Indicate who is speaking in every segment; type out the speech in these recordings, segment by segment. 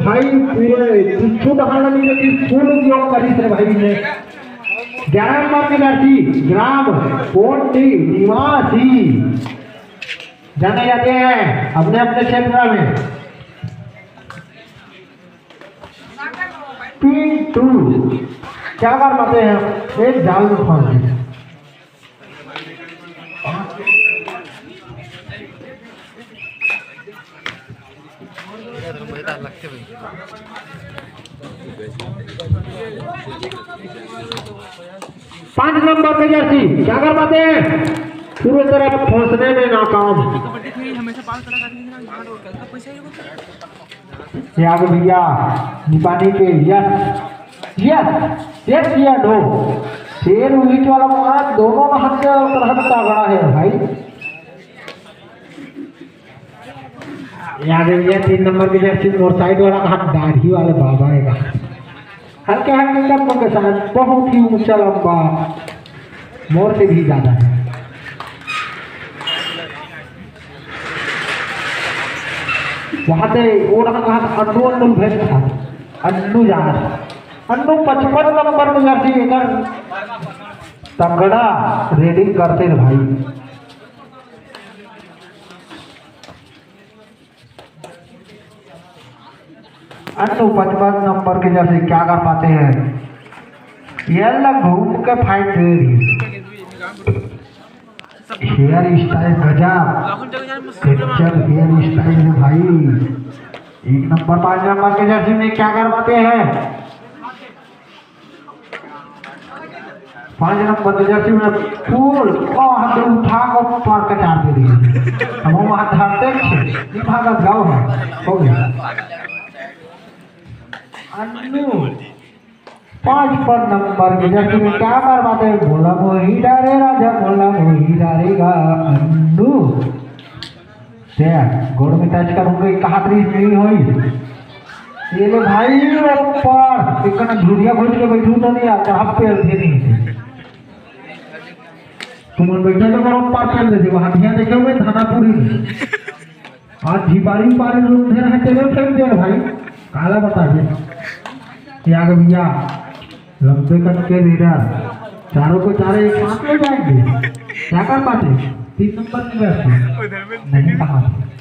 Speaker 1: भाई पूरे कुछ दहाड़ा नहीं लेकिन फुल उपयोग करी थे भाई ने 11 नंबर के जर्सी ग्राम कोटी निवासी जाने जाते हैं अपने अपने क्षेत्र में। पिंटू क्या कर पाते हैं एक जाल में फंस गए। पांच नंबर पे जर्सी क्या कर पाते हैं पूरी तरह फंसने में नाकाम। याद भैया निपानी के यस यस यस या नो शेर उलिट वाला मार दोनों हाथ से तरह तगड़ा है भाई। याद भैया 3 नंबर की जर्सी और साइड वाला हाथ दाढ़ी वाले बाबा है हल्के हल्के कदमों के साथ बहुत ही ऊंचा लंबा मोर से भी ज्यादा है। वहां से वो रहा अन्नू अन्नू भेज था अन्नू जा अन्नू 55 नंबर में जर्सी लेकर तगड़ा रेडिंग करते हैं भाई। अन्नू 55 नंबर के जैसे क्या कर पाते हैं ये लग घूम के फाइट दे रही हेयर स्टाइल गजब पिक्चर हेयर स्टाइल है भाई। 1 नंबर 5 नंबर के जर्सी में क्या कर पाते हैं 5 नंबर के जर्सी में फूल हाथ उठा को पार कचार दे रही हम वहां धरते भागत गाँव है हो गया। अन्नू 5 पर नंबर के जर्सी में क्या कर पाते हैं बोला मोही डारे राजा बोला मोही डारेगा अन्नू गोड़ में टच करूंगा कहा नहीं होई ये ले भाई ऊपर इतना झुरिया घुस के बैठू तो नहीं आता आप पेड़ थे नहीं तुम बैठे तो करो ऊपर पेड़ दे वहां धिया देखे हुए थानापुरी आज झिपारी पारी रूम थे तेरे फेंक दे भाई काला बता दे क्या भैया लंबे कट के रीडर चारों को चारे एक साथ ले जाएंगे क्या कर पाते 3 नंबर की वैसे नहीं कहा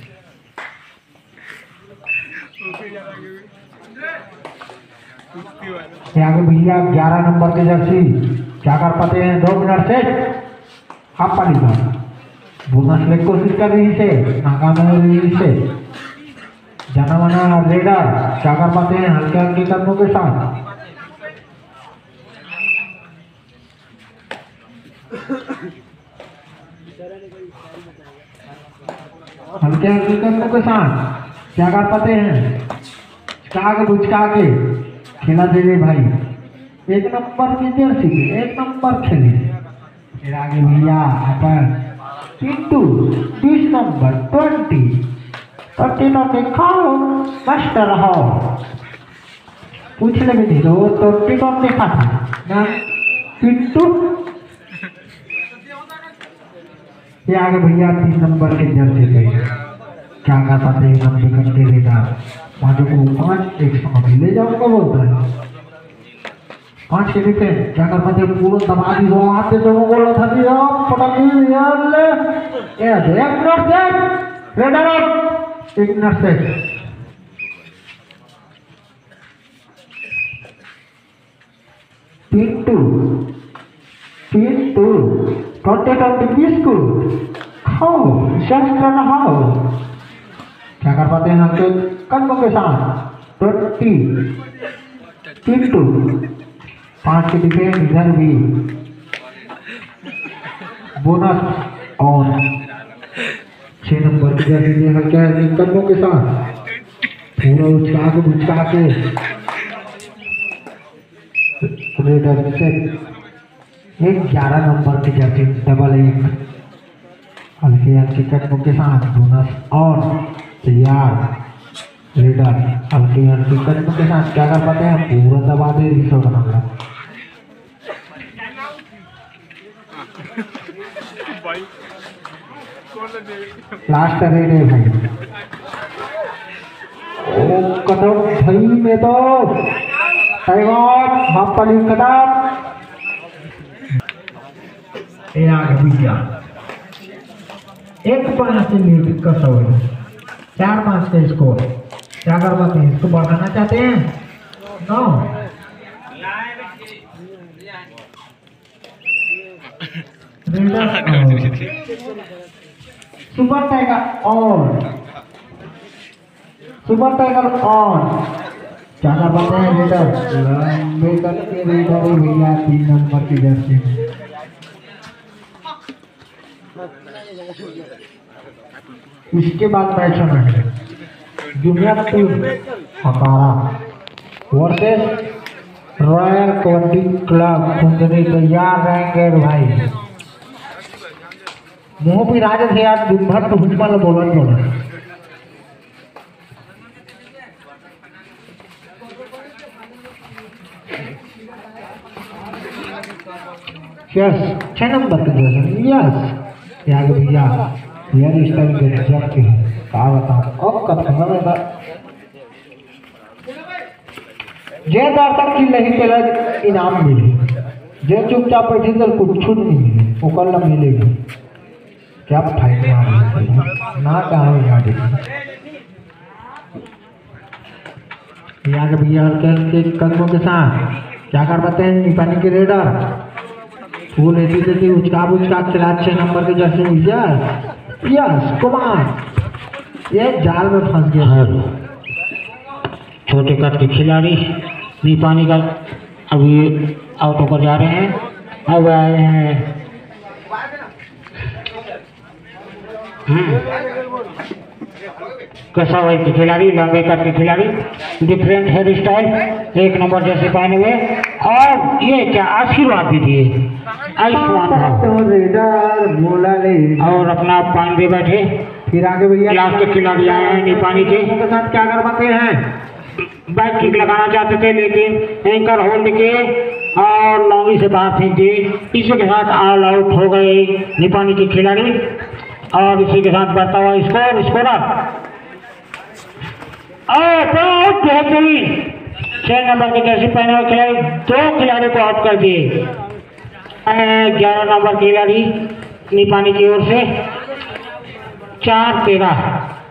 Speaker 1: क्या भैया 11 नंबर के जर्सी क्या कर पाते हैं 2 मिनट से आप पाली बोनस लेने की कोशिश कर रही से नाकाम हो रही से जाना माना रेडर क्या कर पाते हैं हल्के हल्के कदमों के साथ हल्के हल्के कदमों के साथ क्या कर पाते हैं चका के बुचका के खेला दे रहे भाई 1 नंबर की जर्सी 1 नंबर खेले फिर आगे भैया अपन पिंटू 20 नंबर 20 तो दिखाओ मस्त रहो पूछ ले भी तो देखा था ना पिंटू ये आगे भैया 3 नंबर के जर्सी पे क्या कहता था एकदम टिकट दे देगा मुझे को 5 100 ले जाऊंगा बोलता है 5 के देते क्या कर पाते पूरा दबा दी वो आते जो वो बोला था कि पटक यार ये देख लो देख रेडर 1 मिनट से पिंटू 20 बिस्कुट खाओ शस्त्र नहाओ क्या कर पाते हैं हल्के कदमों के साथ 20 पिंटू 5 के डिफेंस इधर भी बोनस और 6 नंबर की जर्सी में क्या है कदमों के साथ पूरा उचका के रेडर से 11 नंबर की जर्सी डबल 1 हल्के हल्के कदमों के साथ बोनस और तैयार रेडर हल्के हल्के कदमों के साथ क्या कर पाते हैं पूरा दबा दे रिसो बनाना लास्ट रेड है भाई कदम भाई में तो टाइगर हाफ पाली कदम ये आगे भैया 1-5 से लीड का सवाल 4-5 का स्कोर क्या कर पाते हैं इसको बढ़ाना चाहते हैं no super tiger on super tiger on क्या कर पाते हैं लीडर लंबे करके लीडर भैया 3 नंबर की जर्सी में इसके बाद मैच होना है जूनियर टीम हकारा वर्सेस रॉयल कबड्डी क्लब कुंदरी तैयार रहेंगे भाई मुंह भी राज थे यार दिन भर तो हुजमल बोलन यस 6 नंबर का यस यार भैया यार इस टाइम के जब के का बताओ अब कथन में जे दर्शक की नहीं पहले इनाम मिले जे चुपचाप बैठे तो कुछ नहीं मिले ओकर ला मिलेगी क्या फायदा ना कहा याद यहाँ के भैया के कदमों के साथ क्या कर पाते हैं पानी के रेडर फूल ऐसी देती उचका खिला 6 नंबर के जैसे यस कुमार ये जाल में फंस गया है छोटे कद के खिलाड़ी पानी का अभी आउट होकर जा रहे हैं अब आए हैं कसावई के खिलाड़ी लंबे कद के खिलाड़ी डिफरेंट हेयर स्टाइल 1 नंबर जैसे पहने हुए और ये क्या आशीर्वाद भी दिए और अपना पानी दे बैठे फिर आगे भैया लास्ट के खिलाड़ी आए हैं नेपाली के साथ क्या कर पाते हैं बैक किक लगाना चाहते थे लेकिन एंकर होल्ड के और लॉन्गी से बाहर फेंक दिए इसी के साथ ऑल आउट हो गए नेपाली के खिलाड़ी और इसी के साथ बढ़ता हुआ स्कोरर और बहुत बेहतरीन 6 नंबर के जर्सी पहने हुए खिलाड़ी 2 खिलाड़ी को आउट कर दिए 11 नंबर खिलाड़ी नेपाली की ओर से 4-13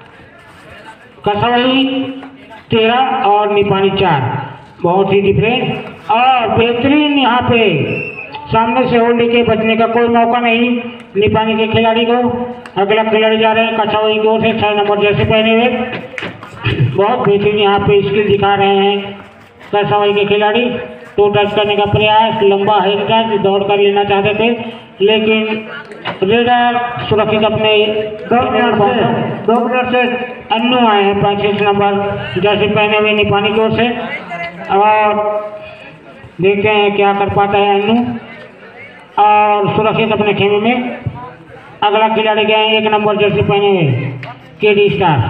Speaker 1: कसवई 13 और नेपाली 4 बहुत ही डिफरेंट और बेहतरीन यहाँ पे सामने से होल्ड के बचने का कोई मौका नहीं नेपाली के खिलाड़ी को अगला खिलाड़ी जा रहे हैं कछावई की ओर से 6 नंबर जैसे पहने हुए बहुत बेहतरीन यहाँ पे स्किल दिखा रहे हैं कछावई के खिलाड़ी तो टच करने का प्रयास लंबा हेड टच दौड़ कर लेना चाहते थे लेकिन रेडर सुरक्षित अपने 2 मिनट से अन्नू आए हैं 25 नंबर जैसे पहने हुए नेपाली की ओर से और देखते हैं क्या कर पाता है अन्नू और सुरक्षित अपने खेमे में अगला खिलाड़ी गए 1 नंबर जर्सी पहने हुए केडी स्टार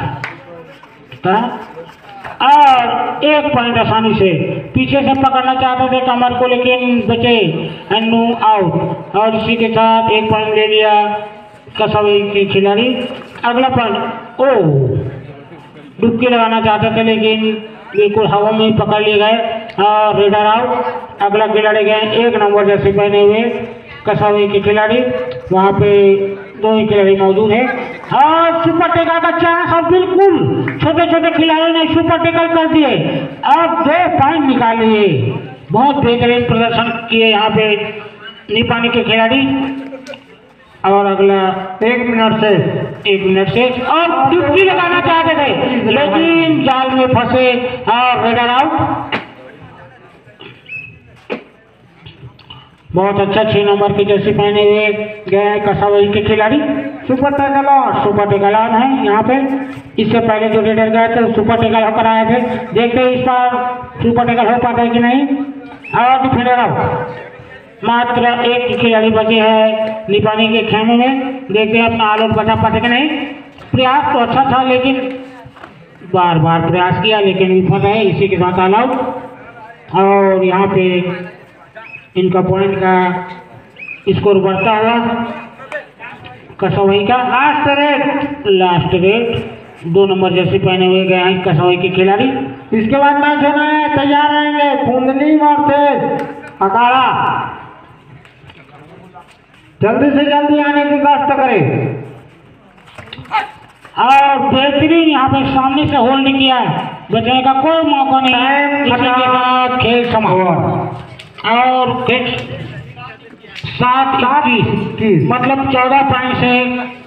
Speaker 1: और 1 पॉइंट आसानी से पीछे से पकड़ना चाहते थे कमर को लेकिन बचे अन्नू आउट और इसी के साथ 1 पॉइंट ले लिया कसवई के खिलाड़ी अगला पॉइंट डुबकी लगाना चाहते थे लेकिन बिल्कुल हवा में ही पकड़ लिए गए और रेडर आउट अगला खिलाड़ी गए 1 नंबर जैसे पहने हुए कसवई के खिलाड़ी वहाँ पे 2 ही खिलाड़ी मौजूद है और सुपर टेकल का चांस और बिल्कुल छोटे छोटे खिलाड़ियों ने सुपर टेकल कर दिए अब 2 पॉइंट निकाल लिए बहुत बेहतरीन प्रदर्शन किए यहाँ पे नेपाली के खिलाड़ी और अगला 1 मिनट से और डुबकी लगाना चाहते थे लेकिन जाल में फंसे और रेडर आउट बहुत अच्छा 6 नंबर की जर्सी पहने हुए गए कसावई के खिलाड़ी सुपर टेकल ऑन है यहाँ पे इससे पहले जो रेडर गए थे सुपर टेकल होकर आए थे देखते हैं इस बार सुपर टेकल हो पाता है कि नहीं और डिफेंडर आउट मात्र 1 खिलाड़ी बचे हैं नेपाली के खेमे में देखते हैं अपना आलोट बचा पाते कि नहीं प्रयास तो अच्छा था लेकिन बार बार प्रयास किया लेकिन विफल है इसी के साथ ऑल आउट और यहाँ पे इनका पॉइंट का स्कोर बढ़ता हुआ कसवई का लास्ट रेट
Speaker 2: 2 नंबर जर्सी पहने हुए गए हैं कसौई के खिलाड़ी।
Speaker 1: इसके बाद मैच होना है, तैयार रहेंगे कुंडली वर्सेस अखाड़ा। जल्दी से जल्दी आने की कोशिश करें।
Speaker 2: और बेहतरीन यहाँ पे सामने से होल्ड किया है, बचने का कोई मौका नहीं है। इसी के साथ खेल समाप्त और 7-21 मतलब 14 पॉइंट से